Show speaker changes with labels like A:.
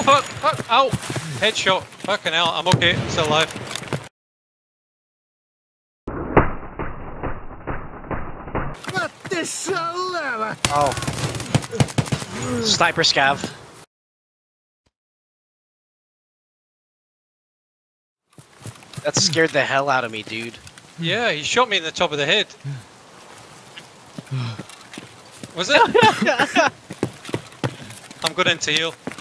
A: fuck, fuck, ow! Headshot. Fucking hell, I'm okay, I'm still alive.
B: Oh. Sniper scav. That scared the hell out of me, dude.
A: Yeah, he shot me in the top of the head. Was it? I'm going in to heal.